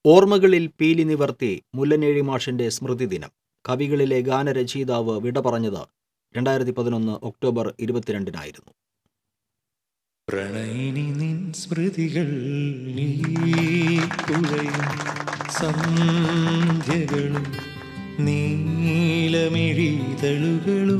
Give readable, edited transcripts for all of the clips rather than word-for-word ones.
ഓർമ്മകളിൽ പീലി നിവർത്തി മുല്ലനേഴി മാഷിന്റെ സ്മൃതിദിനം. കവികളിലെ ഗാനരചയിതാവ് വിട പറഞ്ഞത് 2011 ഒക്ടോബർ 22-നായിരുന്നു. പ്രണയിനി നിൻ സ്മൃതികൾ നീക്കുഴയും സന്ധ്യകളും നീലമിഴിതളുകളും.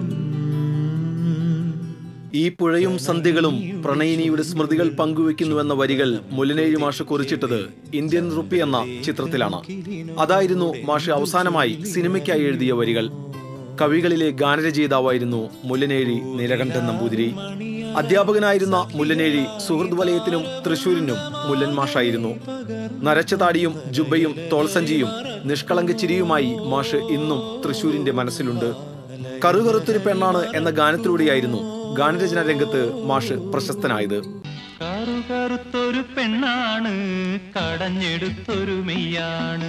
ഈ പുഴയും സന്ധ്യകളും പ്രണയിനിയുടെ സ്മൃതികൾ പങ്കുവെക്കുന്നുവെന്ന വരികൾ മുല്ലനേഴി മാഷ് കുറിച്ചിട്ടത് ഇന്ത്യൻ റുപ്പി എന്ന ചിത്രത്തിലാണ്. അതായിരുന്നു മാഷ് അവസാനമായി സിനിമയ്ക്കായി എഴുതിയ വരികൾ. കവികളിലെ ഗാനരചയിതാവായിരുന്നു മുല്ലനേഴി നീലകണ്ഠൻ നമ്പൂതിരി. അധ്യാപകനായിരുന്ന മുല്ലനേഴി സുഹൃദ് വലയത്തിനും തൃശൂരിനും മുല്ലൻ മാഷായിരുന്നു. നരച്ച താടിയും ജുബയും തോൾസഞ്ചിയും നിഷ്കളങ്ക ചിരിയുമായി മാഷ് ഇന്നും തൃശൂരിന്റെ മനസ്സിലുണ്ട്. കറുകറുത്തൊരു പെണ്ണാണ് എന്ന ഗാനത്തിലൂടെയായിരുന്നു ഗാനരചന രംഗത്ത് മാഷ് പ്രശസ്തനായത്. കറുകറുത്തൊരു പെണ്ണാണ്, കടഞ്ഞെടുത്തൊരു മെയ്യാണ്.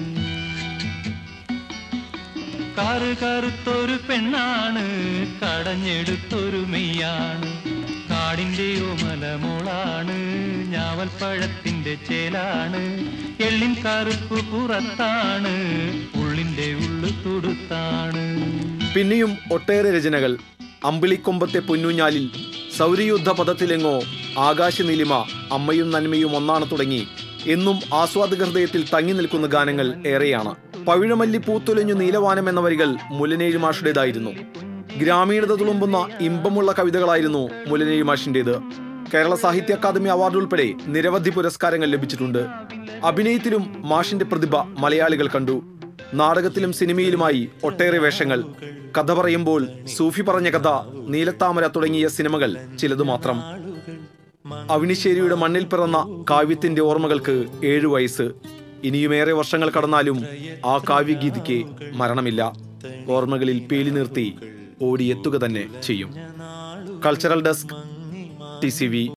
കറുകറുത്തൊരു പെണ്ണാണ്, കടഞ്ഞെടുത്തൊരു മെയ്യാണ്. കാടിന്റെ ഓമലമോളാണ്, ഞാവൽപ്പഴത്തിന്റെ ചേലാണ്. എള്ളിൻ കറുപ്പ് പുറത്താണ്, ഉള്ളിന്റെ ഉള്ളു തുടുത്താണ്. പിന്നെയും ഒട്ടേറെ രചനകൾ. അമ്പിളിക്കൊമ്പത്തെ പൊന്നൂഞ്ഞാലിൽ, സൗരയുദ്ധ പദത്തിലെങ്ങോ, ആകാശനീലിമ, അമ്മയും നന്മയും ഒന്നാണ് തുടങ്ങി എന്നും ആസ്വാദക ഹൃദയത്തിൽ തങ്ങി നിൽക്കുന്ന ഗാനങ്ങൾ ഏറെയാണ്. പവിഴമല്ലി പൂത്തുലഞ്ഞു നീലവാനം എന്ന വരികൾ മുല്ലനേഴി മാഷുടേതായിരുന്നു. ഗ്രാമീണത തുളുമ്പുന്ന ഇമ്പമുള്ള കവിതകളായിരുന്നു മുല്ലനേഴി മാഷിന്റേത്. കേരള സാഹിത്യ അക്കാദമി അവാർഡ് ഉൾപ്പെടെ നിരവധി പുരസ്കാരങ്ങൾ ലഭിച്ചിട്ടുണ്ട്. അഭിനയത്തിലും മാഷിന്റെ പ്രതിഭ മലയാളികൾ കണ്ടു. നാടകത്തിലും സിനിമയിലുമായി ഒട്ടേറെ വേഷങ്ങൾ. കഥ പറയുമ്പോൾ, സൂഫി പറഞ്ഞ കഥ, നീലത്താമര തുടങ്ങിയ സിനിമകൾ ചിലതു മാത്രം. അവിനിശ്ശേരിയുടെ മണ്ണിൽ പിറന്ന കാവ്യത്തിന്റെ ഓർമ്മകൾക്ക് 7 വയസ്സ്. ഇനിയുമേറെ വർഷങ്ങൾ കടന്നാലും ആ കാവ്യഗീതിക്ക് മരണമില്ല. ഓർമ്മകളിൽ പേലി നിർത്തി ഓടിയെത്തുക തന്നെ ചെയ്യും. Cultural desk, TCV.